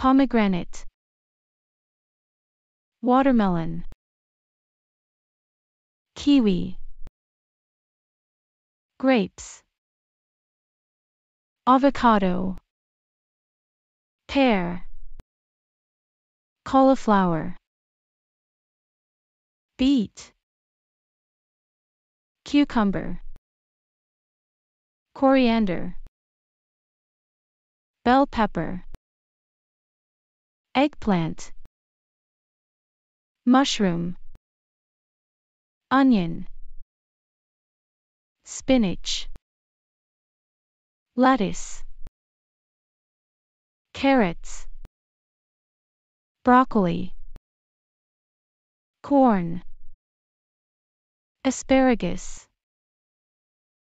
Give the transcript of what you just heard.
pomegranate, watermelon, kiwi, grapes, avocado, pear, cauliflower, beet, cucumber, coriander, bell pepper, eggplant, mushroom, onion, spinach, lettuce, carrots, broccoli, corn, asparagus.